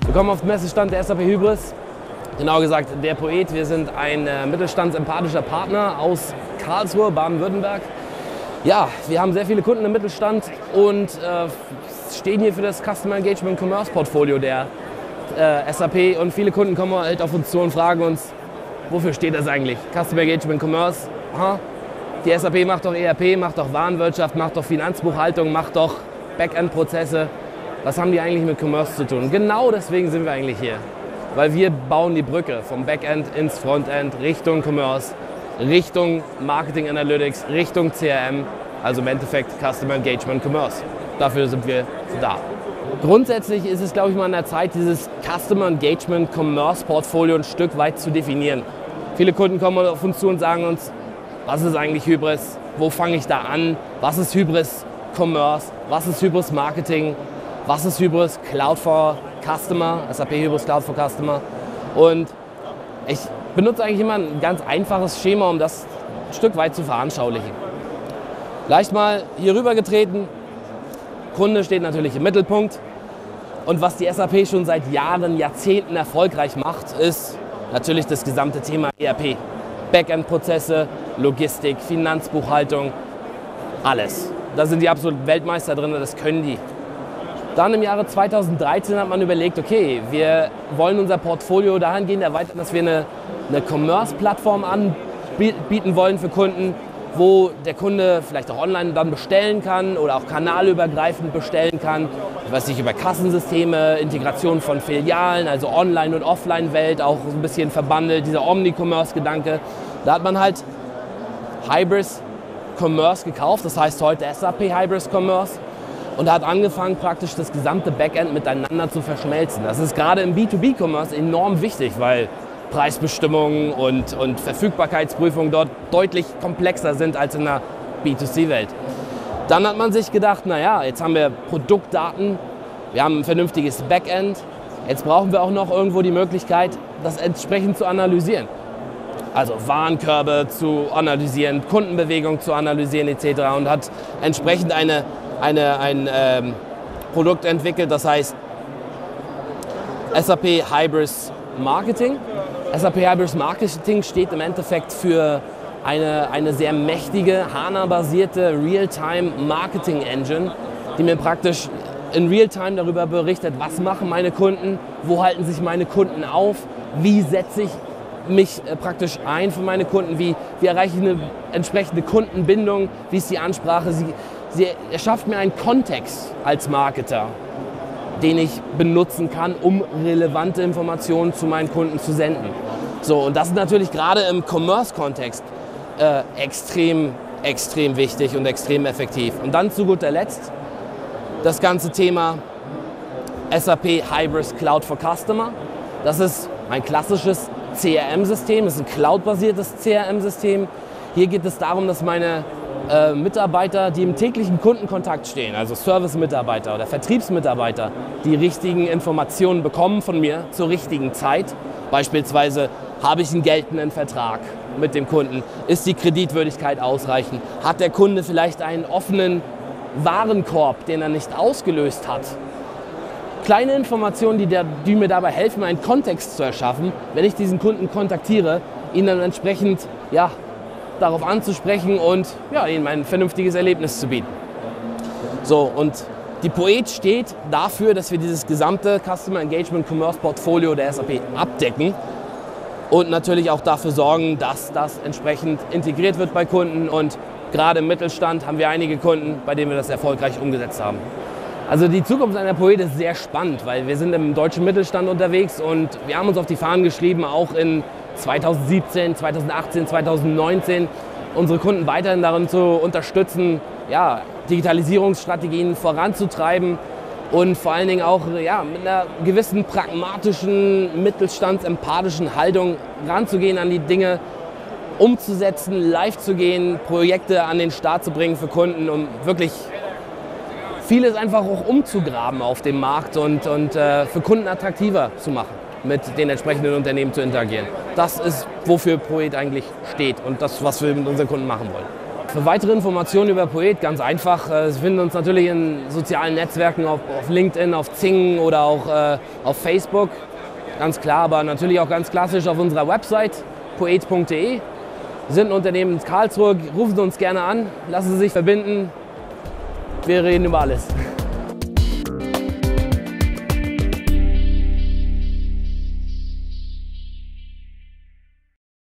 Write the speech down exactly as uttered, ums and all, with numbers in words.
Willkommen auf dem Messestand der S A P Hybris. Genau gesagt, der Poet. Wir sind ein äh, mittelstandsempathischer Partner aus Karlsruhe, Baden-Württemberg. Ja, wir haben sehr viele Kunden im Mittelstand und äh, stehen hier für das Customer Engagement Commerce Portfolio der äh, S A P. Und viele Kunden kommen halt auf uns zu und fragen uns, wofür steht das eigentlich? Customer Engagement Commerce? Aha. Die S A P macht doch E R P, macht doch Warenwirtschaft, macht doch Finanzbuchhaltung, macht doch Backend-Prozesse. Was haben die eigentlich mit Commerce zu tun? Genau deswegen sind wir eigentlich hier. Weil wir bauen die Brücke vom Backend ins Frontend, Richtung Commerce, Richtung Marketing Analytics, Richtung C R M, also im Endeffekt Customer Engagement Commerce. Dafür sind wir da. Grundsätzlich ist es, glaube ich, mal an der Zeit, dieses Customer Engagement Commerce Portfolio ein Stück weit zu definieren. Viele Kunden kommen auf uns zu und sagen uns, was ist eigentlich Hybris? Wo fange ich da an? Was ist Hybris Commerce? Was ist Hybris Marketing? Was ist Hybris Cloud for Customer, S A P Hybris Cloud for Customer? Und ich benutze eigentlich immer ein ganz einfaches Schema, um das ein Stück weit zu veranschaulichen. Leicht mal hier rüber getreten, Kunde steht natürlich im Mittelpunkt. Und was die S A P schon seit Jahren, Jahrzehnten erfolgreich macht, ist natürlich das gesamte Thema E R P. Backend-Prozesse, Logistik, Finanzbuchhaltung, alles. Da sind die absoluten Weltmeister drin, das können die. Dann im Jahre zweitausenddreizehn hat man überlegt, okay, wir wollen unser Portfolio dahingehend erweitern, dass wir eine, eine Commerce-Plattform anbieten wollen für Kunden, wo der Kunde vielleicht auch online dann bestellen kann oder auch kanalübergreifend bestellen kann. Ich weiß nicht, über Kassensysteme, Integration von Filialen, also Online- und Offline-Welt, auch ein bisschen verbandelt, dieser Omni-Commerce-Gedanke. Da hat man halt Hybris Commerce gekauft, das heißt heute S A P Hybris Commerce. Und hat angefangen, praktisch das gesamte Backend miteinander zu verschmelzen. Das ist gerade im B zwei B Commerce enorm wichtig, weil Preisbestimmungen und, und Verfügbarkeitsprüfungen dort deutlich komplexer sind als in der B zwei C Welt. Dann hat man sich gedacht, naja, jetzt haben wir Produktdaten, wir haben ein vernünftiges Backend, jetzt brauchen wir auch noch irgendwo die Möglichkeit, das entsprechend zu analysieren. Also Warenkörbe zu analysieren, Kundenbewegung zu analysieren et cetera. Und hat entsprechend eine Eine, ein ähm, Produkt entwickelt, das heißt S A P Hybris Marketing. S A P Hybris Marketing steht im Endeffekt für eine, eine sehr mächtige HANA-basierte Real-Time-Marketing-Engine, die mir praktisch in Real-Time darüber berichtet, was machen meine Kunden, wo halten sich meine Kunden auf, wie setze ich mich äh, praktisch ein für meine Kunden, wie, wie erreiche ich eine entsprechende Kundenbindung, wie ist die Ansprache. Sie, Sie erschafft mir einen Kontext als Marketer, den ich benutzen kann, um relevante Informationen zu meinen Kunden zu senden. So, und das ist natürlich gerade im Commerce-Kontext äh, extrem, extrem wichtig und extrem effektiv. Und dann zu guter Letzt das ganze Thema S A P Hybris Cloud for Customer. Das ist ein klassisches C R M-System, das ist ein cloud-basiertes C R M-System. Hier geht es darum, dass meine Äh, Mitarbeiter, die im täglichen Kundenkontakt stehen, also Service-Mitarbeiter oder Vertriebsmitarbeiter, die richtigen Informationen bekommen von mir zur richtigen Zeit. Beispielsweise, habe ich einen geltenden Vertrag mit dem Kunden? Ist die Kreditwürdigkeit ausreichend? Hat der Kunde vielleicht einen offenen Warenkorb, den er nicht ausgelöst hat? Kleine Informationen, die, der, die mir dabei helfen, einen Kontext zu erschaffen, wenn ich diesen Kunden kontaktiere, ihn dann entsprechend ja, darauf anzusprechen und ja, ihnen ein vernünftiges Erlebnis zu bieten. So, und die Poet steht dafür, dass wir dieses gesamte Customer Engagement Commerce Portfolio der S A P abdecken und natürlich auch dafür sorgen, dass das entsprechend integriert wird bei Kunden. Und gerade im Mittelstand haben wir einige Kunden, bei denen wir das erfolgreich umgesetzt haben. Also die Zukunft einer Poet ist sehr spannend, weil wir sind im deutschen Mittelstand unterwegs und wir haben uns auf die Fahnen geschrieben, auch in zweitausendsiebzehn, zweitausendachtzehn, zweitausendneunzehn unsere Kunden weiterhin darin zu unterstützen, ja, Digitalisierungsstrategien voranzutreiben und vor allen Dingen auch ja, mit einer gewissen pragmatischen, mittelstandsempathischen Haltung ranzugehen an die Dinge, umzusetzen, live zu gehen, Projekte an den Start zu bringen für Kunden, um wirklich vieles einfach auch umzugraben auf dem Markt und, und äh, für Kunden attraktiver zu machen, mit den entsprechenden Unternehmen zu interagieren. Das ist, wofür Poet eigentlich steht und das, was wir mit unseren Kunden machen wollen. Für weitere Informationen über Poet ganz einfach. äh, Sie finden uns natürlich in sozialen Netzwerken, auf, auf LinkedIn, auf Xing oder auch äh, auf Facebook. Ganz klar, aber natürlich auch ganz klassisch auf unserer Website poet punkt de. Wir sind ein Unternehmen in Karlsruhe, rufen Sie uns gerne an, lassen Sie sich verbinden. Wir reden über alles.